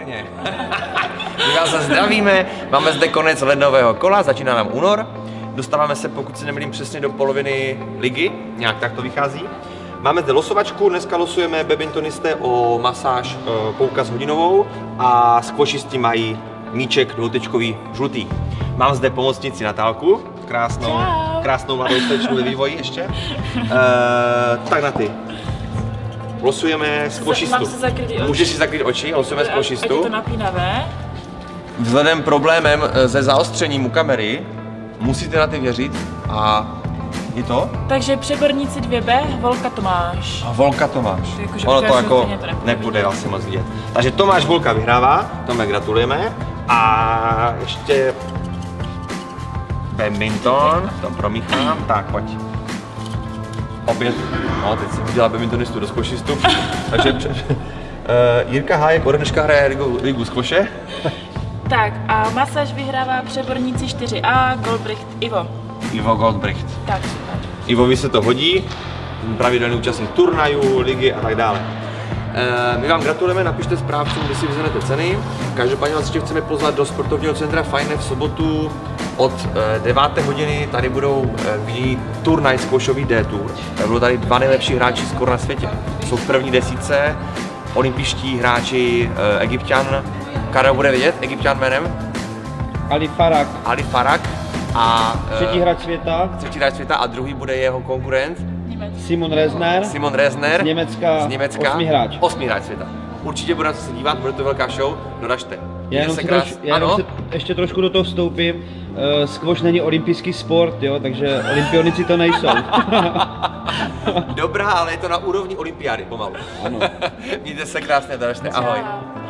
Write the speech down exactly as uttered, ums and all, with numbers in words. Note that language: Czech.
výborně. My vás zdravíme, máme zde konec lednového kola, začíná nám únor. Dostáváme se, pokud se nemýlím, přesně do poloviny ligy, nějak tak to vychází. Máme zde losovačku, dneska losujeme badmintonisté o masáž poukaz hodinovou a squashisti mají míček nultečkový žlutý. Mám zde pomocnici Natálku, krásnou, krásnou mladou slečnu ve vývoji ještě. E, tak na ty. Losujeme squashistu. Můžeš si zakrýt oči, losujeme squashistu. Je to napínavé. Vzhledem problémem se zaostřením u kamery musíte na ty věřit a je to? Takže přeborníci dvě B, Volka Tomáš. A Volka Tomáš. Jako, ono to jako to nebude asi moc vidět. Takže Tomáš Volka vyhrává, Tome gratulujeme. A ještě badminton, to promíchám, tak pojď. Opět, no teď jsem udělal badmintonistu do squashistu, takže uh, Jirka Hájek ode dneška hraje ligu, ligu squashe. Tak a masáž vyhrává přeborníci čtyři A, Goldbricht Ivo. Ivo Goldbricht. Tak, super. Ivovi se to hodí, pravidelný účastník turnajů, ligy a tak dále. E, my vám gratulujeme, napište správcům, kdy si vyzvenete ceny. Každopádně vás ještě chceme pozvat do sportovního centra Fajne v sobotu od e, deváté hodiny. Tady budou e, vidět turnaj squashový D-Tour. Budou tady dva nejlepší hráči skoro na světě. Jsou v první desítce, olympijští hráči e, Egypťan. Karel bude vědět, Egypťan jménem? Ali Farag. Ali Farag. A třetí hráč světa. Třetí hráč světa a druhý bude jeho konkurent. Simon Rezner. Simon Rezner. Z Německa. Z Německa. Osmý hráč. Osmý hráč světa. Určitě bude na to se dívat, bude to velká show. Doražte. Já jenom, se troš, já jenom se ještě trošku do toho vstoupím. Uh, squash není olympijský sport, jo, takže olympionici to nejsou. Dobrá, ale je to na úrovni olympiády pomalu. Ano. Mějte se krásně, Doražte. Ahoj.